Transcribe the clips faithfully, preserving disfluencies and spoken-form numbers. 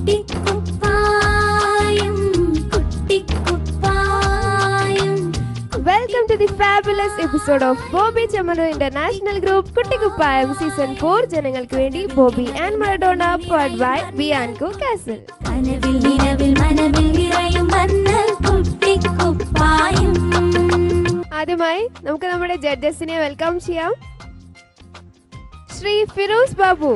Welcome to the fabulous episode of Bobby Chamano International Group Kuttikupayam Season four. ജനങ്ങൾക്ക് വേണ്ടി Boby and Maradona powered by Bianco Castle. ആദ്യമായി നമുക്ക് നമ്മുടെ ജഡ്ജസിനെ welcome ചെയ്യാം. ശ്രീ ഫിറോസ് ബാബു,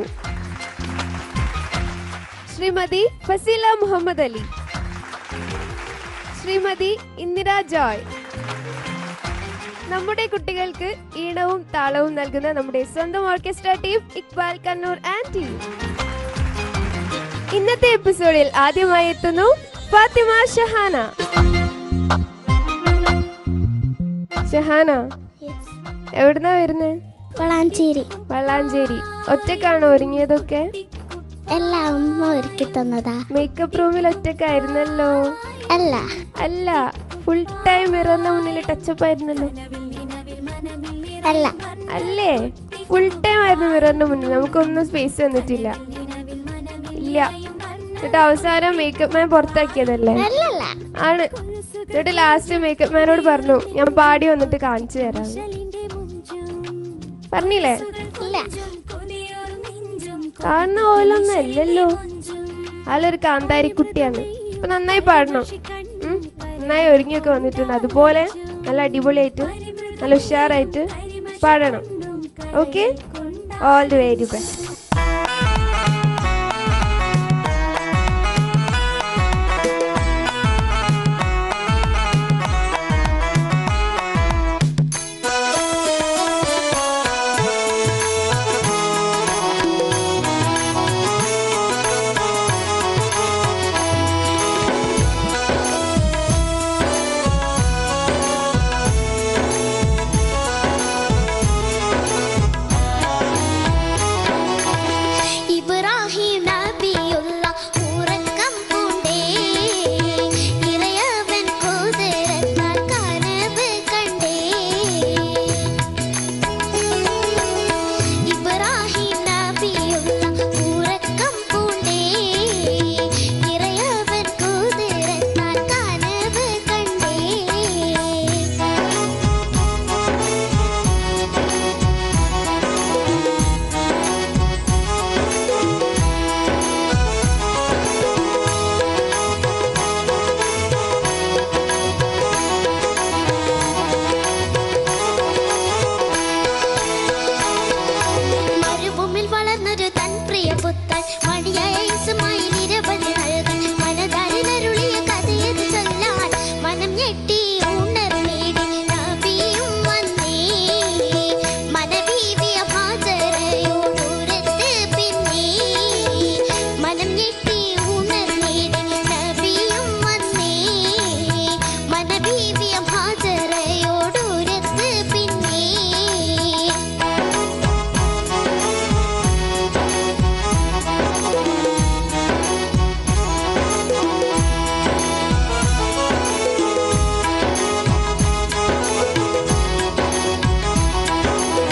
ശ്രീമതി ഫസീല മുഹമ്മദ് അലി, ശ്രീമതി ഇന്ദിര ജോയ്, നമ്മുടെ കുട്ടികൾക്ക് ഈണവും താളവും നൽകുന്ന നമ്മുടെ സ്വന്തം orchestra team Iqbal Kannur and team. ഇന്നത്തെ എപ്പിസോഡിൽ ആദ്യമായി എത്തുന്നു ഫാത്തിമ ഷഹാന. ഷഹാന, എവിടുന്നാ വരുന്നേ? വളാഞ്ചേരി. വളാഞ്ചേരി. ഒറ്റക്കാണോ ഒരുങ്ങിയതൊക്കെ? എല്ലാം ഉമ്മ ഒരുക്കി തന്നതാ. മേക്കപ്പ് റൂമിൽ ഒറ്റക്കായിരുന്നല്ലോ? അല്ല അല്ല, ഫുൾ ടൈം മിററിന്റെ മുന്നിൽ ടച്ചപ്പ് ആയിരുന്നല്ലോ? അല്ല അല്ലേ, ഫുൾ ടൈം ആയിരുന്നു മിററിന്റെ മുന്നിൽ. നമുക്കൊന്നും സ്പേസ് തന്നിട്ടില്ല. ഇല്ല, എന്നിട്ട് അവസാനം മേക്കപ്പ് മാൻ പുറത്താക്കിയതല്ലേ? ആണ്. എന്നിട്ട് ലാസ്റ്റ് മേക്കപ്പ് മാനോട് പറഞ്ഞു, ഞാൻ പാടി വന്നിട്ട് കാണിച്ചു തരാം. പറഞ്ഞില്ലേ? കാണുന്ന ഓലൊന്നും അല്ലല്ലോ, ആളൊരു കാന്താരി കുട്ടിയാണ്. അപ്പൊ നന്നായി പാടണം. നന്നായി ഒരുങ്ങിയൊക്കെ വന്നിട്ടുണ്ട്. അതുപോലെ നല്ല അടിപൊളിയായിട്ട് നല്ല ഉഷാറായിട്ട് പാടണം. Okay, all the very best.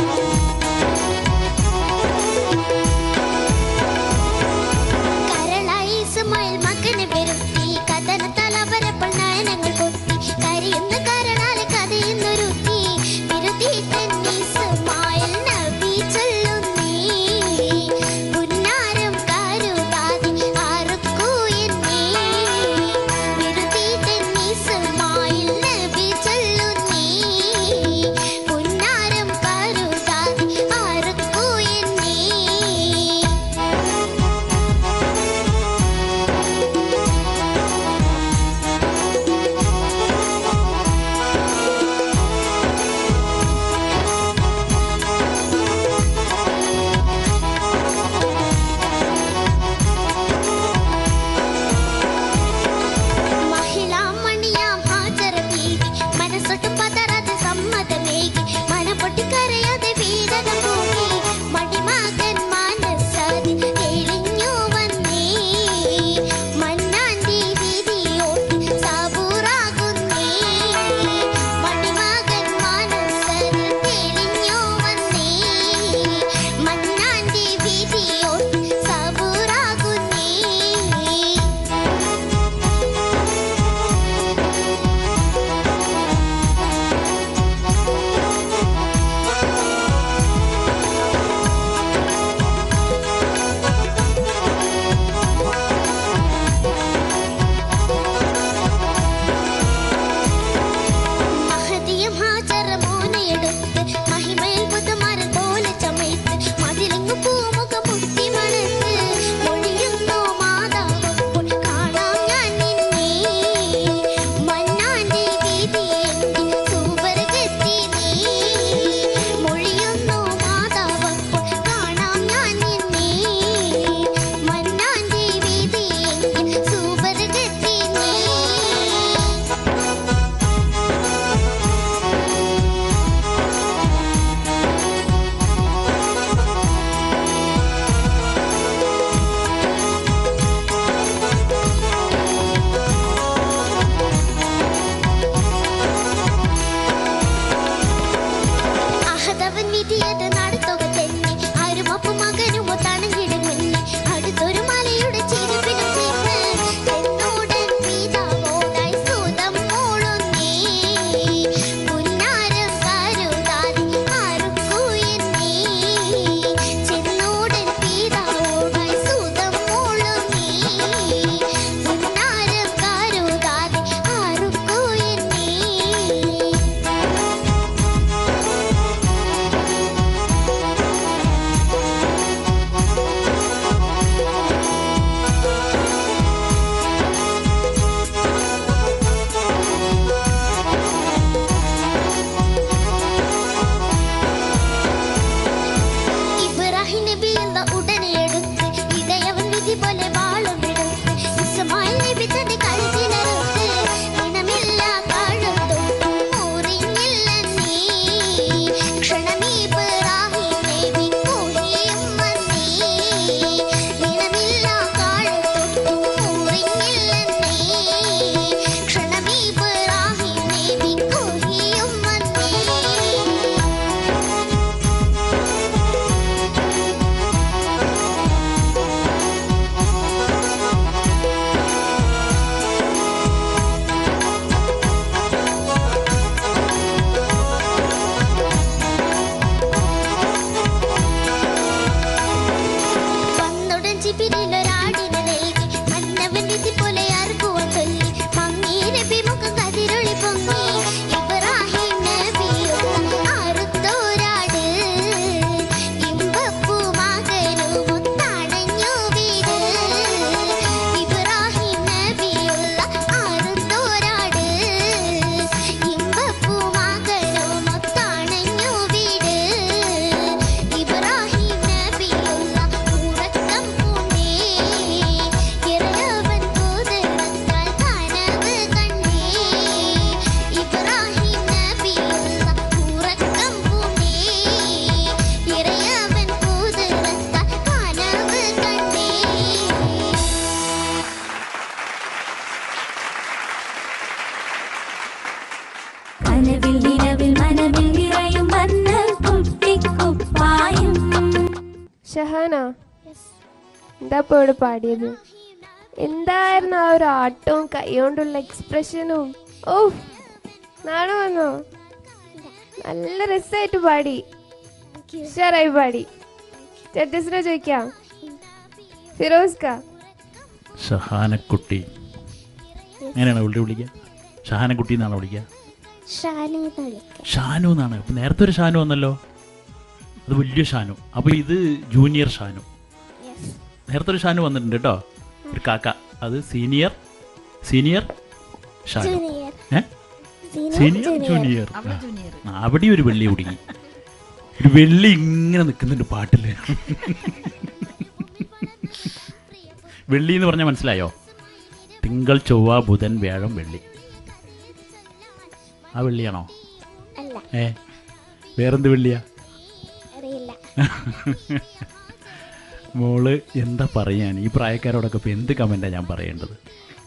കരള ഷഹാന, എന്താ ഇപ്പൊ ഇവിടെ പാടിയത്? എന്തായിരുന്നു ആ ഒരു ആട്ടവും കൈകൊണ്ടുള്ള എക്സ്പ്രഷനും? ഓ, നാണോ വന്നോ? നല്ല രസമായിട്ട് പാടി, ഉഷാറായി പാടി. ജഡ്ജസിനെ ചോദിക്കാം. ഫിറോസ്ക, ഷഹാനക്കുട്ടി എങ്ങനെയാണ് വിളി വിളിക്കുക? ഷഹാനക്കുട്ടി എന്നാണോ വിളിക്കുക? ഷാനു എന്നാണ്. അപ്പം നേരത്തെ ഒരു ഷാനു വന്നല്ലോ, അത് വലിയ ഷാനു. അപ്പോൾ ഇത് ജൂനിയർ ഷാനു. നേരത്തെ ഒരു ഷാനു വന്നിട്ടുണ്ട് കേട്ടോ, ഒരു കാക്ക. അത് സീനിയർ സീനിയർ ഷാനു. ഏ സീനിയർ ജൂനിയർ. അവിടെ ഒരു വെള്ളി കുടുങ്ങി. ഒരു വെള്ളി ഇങ്ങനെ നിൽക്കുന്നുണ്ട് പാട്ടിൽ. വെള്ളി എന്ന് പറഞ്ഞാൽ മനസ്സിലായോ? തിങ്കൾ, ചൊവ്വ, ബുധൻ, വ്യാഴം, വെള്ളി. ആ വെള്ളിയാണോ? ഏ വേറെന്ത് വെള്ളിയാ? മോള് എന്താ പറയാൻ ഈ പ്രായക്കാരോടൊക്കെ ഇപ്പം എന്ത് കമൻറ്റാണ് ഞാൻ പറയേണ്ടത്?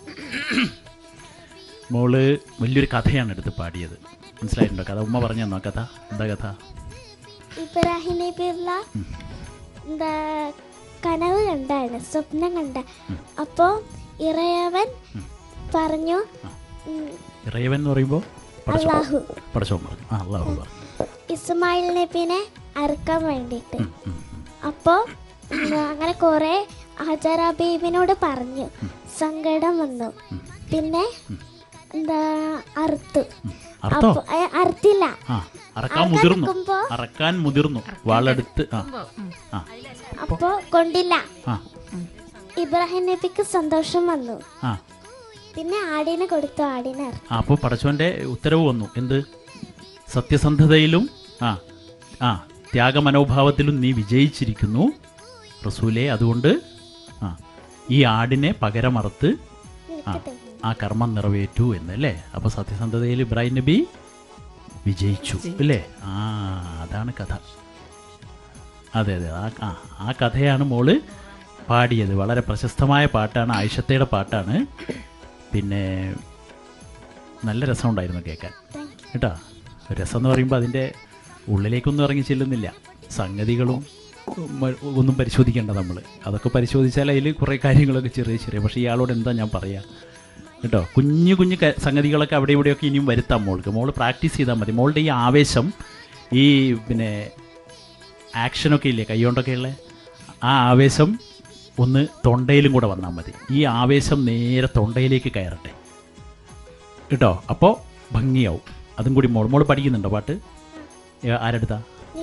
മോള് വലിയൊരു കഥയാണ് എടുത്ത് പാടിയത്. മനസ്സിലായിട്ടുണ്ടോ കഥ? ഉമ്മ പറഞ്ഞു തന്നോ കഥ? എന്താ കഥ? ഇബ്രാഹിം നബിയുള്ള എന്താ കനവ് കണ്ടാണ്, സ്വപ്നം കണ്ട. അപ്പോൾ ഇറയവൻ പറഞ്ഞു, ഇറയവൻ എന്ന് പറയുമ്പോൾ അള്ളാഹു പടച്ചോൻ പറഞ്ഞു. ആ അള്ളാഹു പറഞ്ഞു ഇസ്മായിൽ നബിനെ അറുക്കാൻ വേണ്ടിയിട്ട്. അപ്പോൾ അങ്ങനെ കുറെ ഹജറ ബീബിനോട് പറഞ്ഞു, സങ്കടം വന്നു. പിന്നെ എന്താ അറുത്തു. അറുത്തില്ല, അറക്കാൻ മുതിർന്നു, വാളെടുത്ത്. അപ്പോ കൊണ്ടില്ല. ഇബ്രാഹിം നബിക്ക് സന്തോഷം വന്നു. പിന്നെ ആടിനെ കൊടുത്തു, ആടിനെ. അപ്പൊ പടച്ചോന്റെ ഉത്തരവ് വന്നു. എന്ത്? സത്യസന്ധതയിലും ആ ആ ത്യാഗമനോഭാവത്തിലും നീ വിജയിച്ചിരിക്കുന്നു റസൂലേ, അതുകൊണ്ട് ആ ഈ ആടിനെ പകരമറുത്ത് ആ ആ കർമ്മം നിറവേറ്റു എന്നല്ലേ. അപ്പോൾ സത്യസന്ധതയിൽ ഇബ്രാഹിം നബി വിജയിച്ചു അല്ലേ? ആ അതാണ് കഥ. അതെ അതെ, ആ ആ കഥയാണ് മോള് പാടിയത്. വളരെ പ്രശസ്തമായ പാട്ടാണ്, ആയിഷത്തയുടെ പാട്ടാണ്. പിന്നെ നല്ല രസമുണ്ടായിരുന്നു കേൾക്കാൻ കേട്ടോ. രസം എന്ന് പറയുമ്പോൾ അതിൻ്റെ ഉള്ളിലേക്കൊന്നും ഇറങ്ങി ചെല്ലുന്നില്ല. സംഗതികളും ഒന്നും പരിശോധിക്കേണ്ട നമ്മൾ. അതൊക്കെ പരിശോധിച്ചാൽ അതിൽ കുറേ കാര്യങ്ങളൊക്കെ ചെറിയ ചെറിയ, പക്ഷേ ഇയാളോട് എന്താ ഞാൻ പറയുക കേട്ടോ. കുഞ്ഞു കുഞ്ഞു സംഗതികളൊക്കെ അവിടെ ഇവിടെയൊക്കെ ഇനിയും വരുത്താം മോൾക്ക്. മോൾ പ്രാക്ടീസ് ചെയ്താൽ മതി. മോളുടെ ഈ ആവേശം, ഈ പിന്നെ ആക്ഷനൊക്കെ ഇല്ലേ കൈകൊണ്ടൊക്കെ ഉള്ള ആ ആവേശം ഒന്ന് തൊണ്ടയിലും കൂടെ വന്നാൽ മതി. ഈ ആവേശം നേരെ തൊണ്ടയിലേക്ക് കയറട്ടെ കേട്ടോ. അപ്പോൾ ഭംഗിയാവും. അതും കൂടി മോൾ മോൾ പഠിക്കുന്നുണ്ടോ പാട്ട്? ആരെടുത്താ?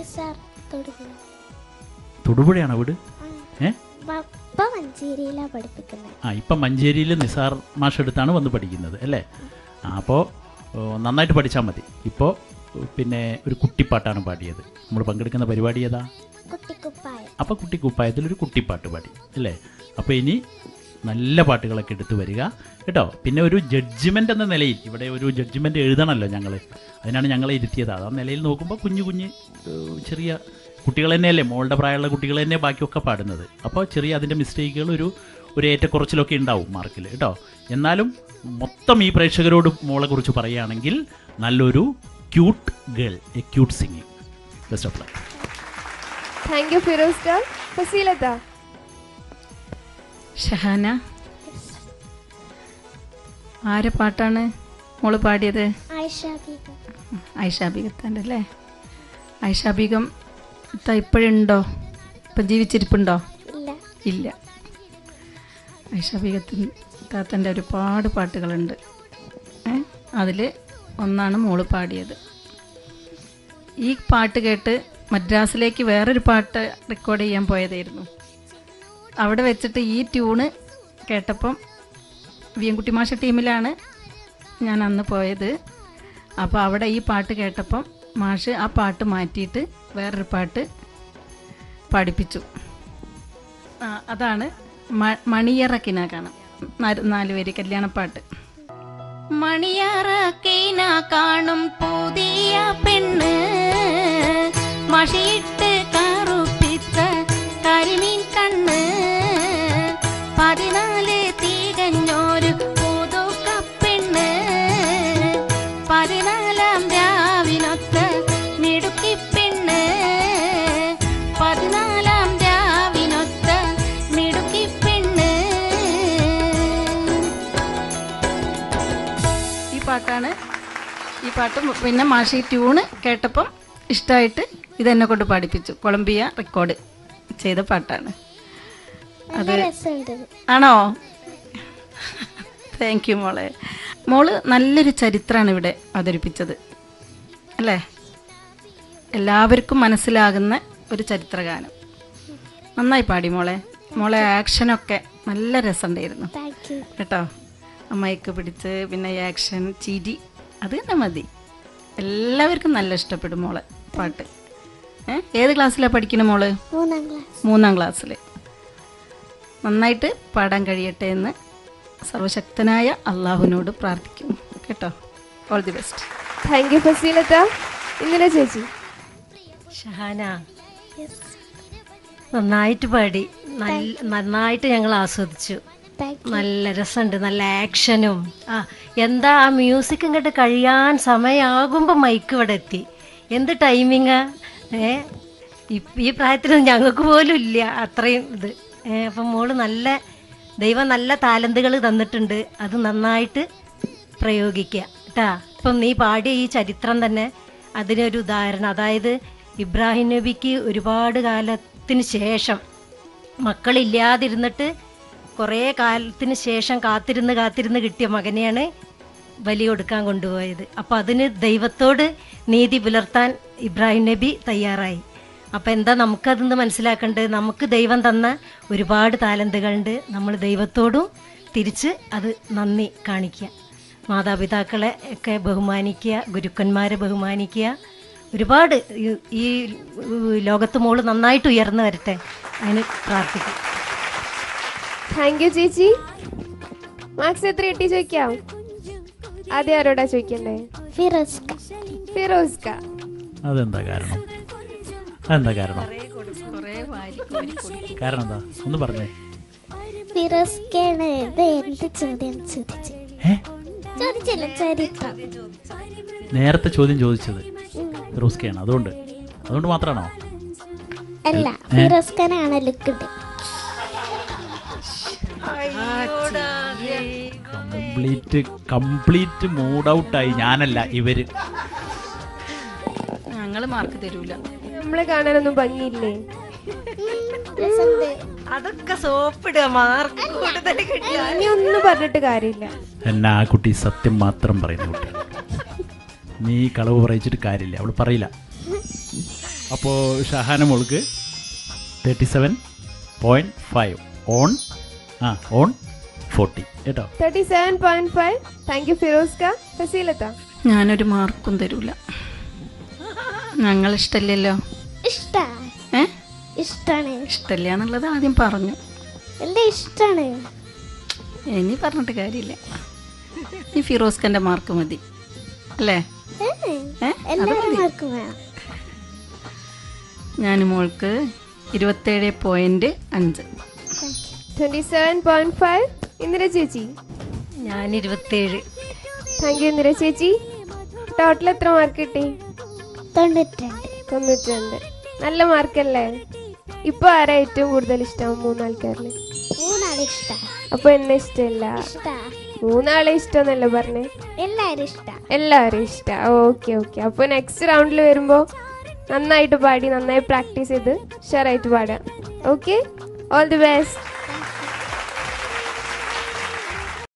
തൊടുപുഴയാണോ വീട്? ഏ ആ ഇപ്പം മഞ്ചേരിയിൽ നിസാർ മാഷ് എടുത്താണ് വന്ന് പഠിക്കുന്നത് അല്ലേ? ആ അപ്പോൾ നന്നായിട്ട് പഠിച്ചാൽ മതി. ഇപ്പോൾ പിന്നെ ഒരു കുട്ടിപ്പാട്ടാണ് പാടിയത്. നമ്മൾ പങ്കെടുക്കുന്ന പരിപാടി ഏതാ? അപ്പോൾ കുട്ടിക്കുപ്പായത്തിലൊരു കുട്ടിപ്പാട്ട് പാടി അല്ലേ? അപ്പോൾ ഇനി നല്ല പാട്ടുകളൊക്കെ എടുത്തു വരിക കേട്ടോ. പിന്നെ ഒരു ജഡ്ജ്മെൻ്റ് എന്ന നിലയിൽ ഇവിടെ ഒരു ജഡ്ജ്മെൻ്റ് എഴുതണമല്ലോ ഞങ്ങൾ, അതിനാണ് ഞങ്ങളെ ഇരുത്തിയത്. ആ നിലയിൽ നോക്കുമ്പോൾ കുഞ്ഞു കുഞ്ഞ് ചെറിയ കുട്ടികൾ തന്നെയല്ലേ, മോളുടെ പ്രായമുള്ള കുട്ടികൾ തന്നെ ബാക്കിയൊക്കെ പാടുന്നത്. അപ്പോൾ ചെറിയ അതിൻ്റെ മിസ്റ്റേക്കുകൾ ഒരു ഒരു ഏറ്റക്കുറച്ചിലൊക്കെ ഉണ്ടാവും മാർക്കിൽ കേട്ടോ. എന്നാലും മൊത്തം ഈ പ്രേക്ഷകരോട് മോളെ കുറിച്ച് പറയുകയാണെങ്കിൽ നല്ലൊരു cute girl, a cute singing. Best of luck. Thank you ഫിറോസ്ക. ഫസീലത്ത. ഷഹാന, ആരെ പാട്ടാണ് മോള് പാടിയത്? ആയിഷ ബീഗത്താൻ്റെ അല്ലേ? ആയിഷ ബീഗം ഇപ്പോഴുണ്ടോ? ഇപ്പം ജീവിച്ചിരിപ്പുണ്ടോ? ഇല്ല. ആയിഷ ബീഗത്തിൻ താത്തൻ്റെ ഒരുപാട് പാട്ടുകളുണ്ട്. ഏ അതിൽ ഒന്നാണ് മോള് പാടിയത്. ഈ പാട്ട് കേട്ട് മദ്രാസിലേക്ക് വേറൊരു പാട്ട് റെക്കോർഡ് ചെയ്യാൻ പോയതായിരുന്നു. അവിടെ വെച്ചിട്ട് ഈ ട്യൂണ് കേട്ടപ്പം വിയൻകുട്ടി മാഷ ടീമിലാണ് ഞാൻ അന്ന് പോയത്. അപ്പോൾ അവിടെ ഈ പാട്ട് കേട്ടപ്പം മാഷ് ആ പാട്ട് മാറ്റിയിട്ട് വേറൊരു പാട്ട് പഠിപ്പിച്ചു. അതാണ് മണിയറക്കിന കാണാം, നാല് പേര് കല്യാണപ്പാട്ട്. മണിയറക്കിന കാണും പുതിയ പെണ്ണ്, മഷിയിട്ട് കറുപ്പിച്ച കരിമീൻ കണ്ണ്, പതിനാല് തികഞ്ഞൊരു പുതുക്കപ്പെണ്ണ്, പതിനാലാം രാവിനൊത്ത മിടുക്കിപ്പെണ്ണ്, പതിനാലാം രാവിനൊത്ത പാട്ടും പിന്നെ മാഷി ട്യൂണ് കേട്ടപ്പം ഇഷ്ടമായിട്ട് ഇതെന്നെ കൊണ്ട് പാടിപ്പിച്ചു. കൊളംബിയ റെക്കോർഡ് ചെയ്ത പാട്ടാണ് അത്. ആണോ? താങ്ക് യു മോളെ. മോള് നല്ലൊരു ചരിത്രമാണ് ഇവിടെ അവതരിപ്പിച്ചത് അല്ലേ? എല്ലാവർക്കും മനസ്സിലാകുന്ന ഒരു ചരിത്രഗാനം. നന്നായി പാടി മോളെ. മോളെ ആക്ഷനൊക്കെ നല്ല രസമുണ്ടായിരുന്നു കേട്ടോ. മൈക്ക് പിടിച്ച് പിന്നെ ആക്ഷൻ, ചിരി, അത് തന്നെ മതി. എല്ലാവർക്കും നല്ല ഇഷ്ടപ്പെടും മോളെ പാട്ട്. ഏ ഏത് ക്ലാസ്സിലാണ് പഠിക്കുന്ന മോള്? മൂന്നാം ക്ലാസ്സിൽ. നന്നായിട്ട് പാടാൻ കഴിയട്ടെ എന്ന് സർവശക്തനായ അള്ളാഹുവിനോട് പ്രാർത്ഥിക്കുന്നു കേട്ടോ. All the best. Thank you ഫസീലത്ത. ഇന്ദിര ചേച്ചി. ഷഹാന നന്നായിട്ട് പാടി. നല്ല നന്നായിട്ട് ഞങ്ങൾ ആസ്വദിച്ചു. നല്ല രസമുണ്ട്, നല്ല ആക്ഷനും. ആ എന്താ ആ മ്യൂസിക് ഇങ്ങോട്ട് കഴിയാൻ സമയമാകുമ്പോൾ മൈക്ക് ഇവിടെ എത്തി. എന്ത് ടൈമിങ്ങാ! ഏ ഈ പ്രായത്തിൽ ഞങ്ങൾക്ക് പോലും ഇല്ല അത്രയും ഇത്. ഏ അപ്പം മോള് നല്ല, ദൈവം നല്ല താലന്തുകൾ തന്നിട്ടുണ്ട്. അത് നന്നായിട്ട് പ്രയോഗിക്കുക കേട്ടാ. ഇപ്പം നീ പാടിയ ഈ ചരിത്രം തന്നെ അതിനൊരു ഉദാഹരണം. അതായത് ഇബ്രാഹിം നബിക്ക് ഒരുപാട് കാലത്തിന് ശേഷം മക്കളില്ലാതിരുന്നിട്ട് കുറേ കാലത്തിന് ശേഷം കാത്തിരുന്ന് കാത്തിരുന്ന് കിട്ടിയ മകനെയാണ് ബലി കൊടുക്കാൻ കൊണ്ടുപോയത്. അപ്പോൾ അതിന് ദൈവത്തോട് നീതി പുലർത്താൻ ഇബ്രാഹിം നബി തയ്യാറായി. അപ്പം എന്താ നമുക്കതെന്ന് മനസ്സിലാക്കേണ്ടത്? നമുക്ക് ദൈവം തന്ന ഒരുപാട് താലന്തുകളുണ്ട്. നമ്മൾ ദൈവത്തോടും തിരിച്ച് അത് നന്ദി കാണിക്കുക. മാതാപിതാക്കളെ ഒക്കെ ബഹുമാനിക്കുക, ഗുരുക്കന്മാരെ ബഹുമാനിക്കുക. ഒരുപാട് ഈ ലോകത്ത് മോള് നന്നായിട്ട് ഉയർന്നു വരട്ടെ, അതിന് പ്രാർത്ഥിക്കും. താങ്ക് യു ചേച്ചി. മാർക്സ് എത്ര കിട്ടി ചോദിക്കാം? ആദ്യം ആരോടാ ചോദിക്കണ്ടേ? ഫിറോസ്ക. ഫിറോസ്ക. അതെന്താ കാരണം? അതെന്താ കാരണം? കാരണം എന്താ ഒന്ന് പറഞ്ഞേ. ഫിറോസ്കയാണ് ഇത് എന്ത് ചോദ്യം ചോദിച്ചു? ചോദിച്ചില്ല, ചരിത്രം. നേരത്തെ ചോദ്യം ചോദിച്ചത് ഫിറോസ്കയാണ്. അതുകൊണ്ട് അതുകൊണ്ട് മാത്രമാണോ? അല്ല, ഫിറോസ്കനാണ് ലുക്കുണ്ട്. കംപ്ലീറ്റ് കംപ്ലീറ്റ് മൂഡ് ഔട്ടായി. ഞാനല്ല, ഇവര്. ഞങ്ങള് മാർക്ക് തരൂല. നമ്മളെ കാണാനൊന്നും ഭംഗിയില്ലേ? അതൊക്കെ സോപ്പിടുക. മാർക്ക് കൂടുതൽ കിട്ടിയ ഇനി ഒന്നും പറഞ്ഞിട്ട് കാര്യമില്ല. എന്നാ ആ കുട്ടി സത്യം മാത്രം പറയുന്ന കുട്ടി. നീ കളവ് പറയിച്ചിട്ട് കാര്യമില്ല, അവൾ പറയില്ല. അപ്പോൾ ഷഹാന മോൾക്ക് thirty seven point five on ah on forty കേട്ടോ. Thirty seven point five. Thank you ഫിറോസ്ക. ഫസീലത്ത. ഞാനൊരു മാർക്കും തരൂല. ഞങ്ങൾ ഇഷ്ടമില്ലല്ലോ. ഇഷ്ടാ? ഏ ഇഷ്ടാണ്. ഇഷ്ടമില്ല എന്നുള്ളത് ആദ്യം പറഞ്ഞു. എന്റെ ഇഷ്ടാണ്. ഇനി പറഞ്ഞിട്ട് കാര്യമില്ല. ഈ ഫിറോസ്കന്റെ മാർക്ക് മതി അല്ലേ? എല്ലാവരും മാർക്ക് വേണം. ഞാൻ മോൾക്ക് ഇരുപത്തേഴ് പോയിന്റ് അഞ്ച്. Twenty seven point five. Indira ചേച്ചി. ഞാൻ ഇരുപത്തേഴ്. താങ്ക് യു ഇന്ദിര ചേച്ചി. ടോട്ടൽ എത്ര മാർക്ക് കിട്ടി? തൊണ്ണൂറ്റിരണ്ട്. തൊണ്ണൂറ്റിരണ്ട്. നല്ല മാർക്കല്ലേ? ഇപ്പൊ ആരാ ഏറ്റവും കൂടുതൽ ഇഷ്ടം മൂന്നാൾക്കാരില്? മൂന്നാളെ ഇഷ്ട. അപ്പൊ എന്നെ ഇഷ്ടമല്ല? ഇഷ്ട. മൂന്നാളെ ഇഷ്ടമെന്നല്ലേ പറഞ്ഞേ? എല്ലാരും ഇഷ്ട. എല്ലാവരും ഇഷ്ട. Okay okay. അപ്പൊ നെക്സ്റ്റ് റൗണ്ടിൽ വരുമ്പോ നന്നായിട്ട് പാടി നന്നായി പ്രാക്ടീസ് ചെയ്ത് ഷെയറായിട്ട് പാടാം. Okay, all the best.